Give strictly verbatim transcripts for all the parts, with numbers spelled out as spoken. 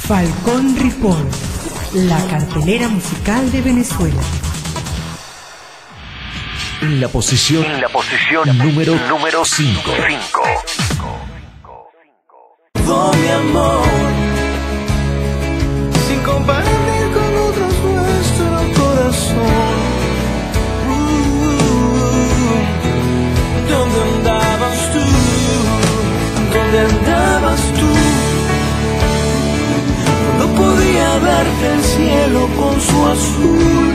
Falcón Ripoll, la cartelera musical de Venezuela. En la posición, en la posición número número cinco. Oh, mi amor, sin compartir con otros nuestro corazón. Uh, ¿Dónde andabas tú? ¿Dónde andabas tú? No podía verte el cielo con su azul,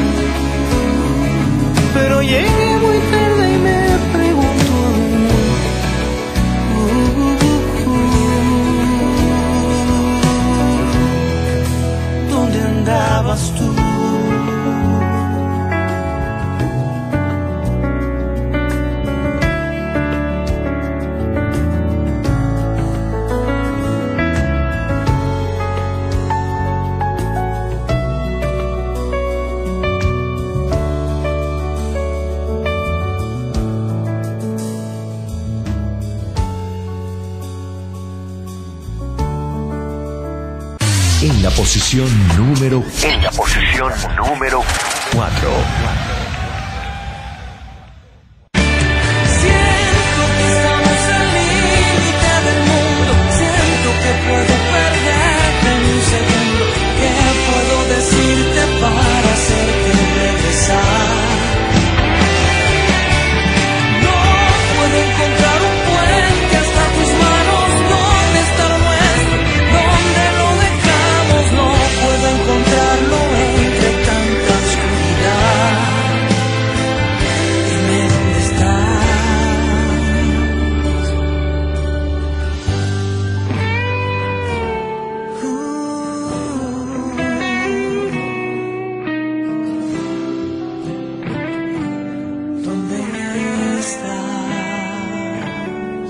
pero llegué muy tarde y me pregunto uh, uh, ¿dónde andabas tú? En la posición número En la posición número cuatro. Siento que estamos al límite del mundo. Siento que puedo perderte en un segundo. ¿Qué puedo decirte para hacerte regresar? No puedo encontrar un puente hasta tus manos. ¿Dónde está lo nuestro? ¿Dónde lo dejamos? No puedo encontrarlo entre tanta oscuridad. Dime dónde estás. ¿Dónde estás?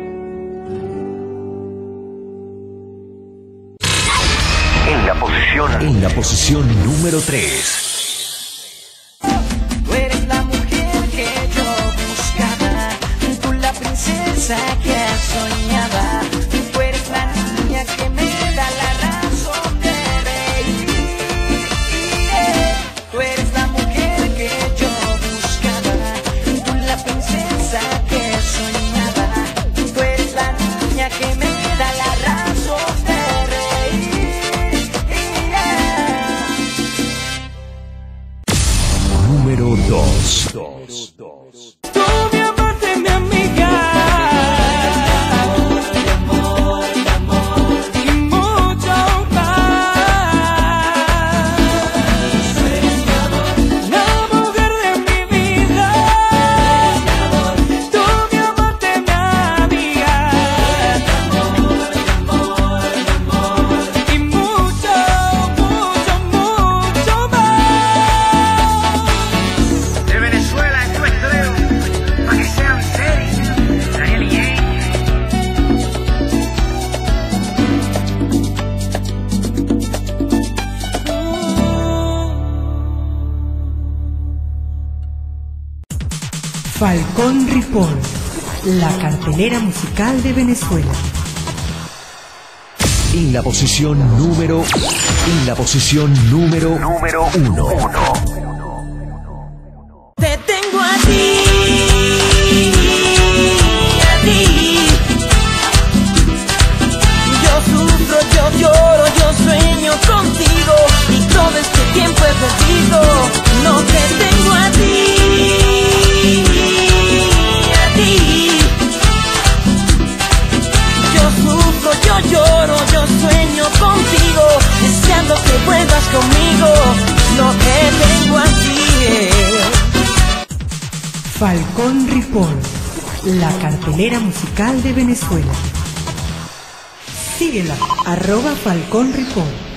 En la posición En la posición número tres. Tú eres la mujer que yo buscaba, tú la princesa que soñaba, tú eres la niña que me da la razón de reír. Tú eres la mujer que yo buscaba, tú la princesa que soñaba, tú eres la niña que me da la razón de reír. Número dos. Tú mi amante, mi amiga, y mucho más. La mujer de mi vida, tú mi amante, mi amiga, y mucho, mucho, mucho más. De Venezuela en tu estreno, para que sean serios, Daniel y Jane. Falcón Ripoll, la cartelera musical de Venezuela. En la posición número En la posición número número uno. Te tengo a ti, a ti. Yo sufro, yo lloro, yo sueño contigo, y todo este tiempo he perdido. No te tengo a ti, a ti. Yo sufro, yo lloro, yo sueño contigo, deseando que vuelvas conmigo. No te tengo a ti. Falcón Ripoll, la cartelera musical de Venezuela. Síguela, arroba Falcón Ripoll.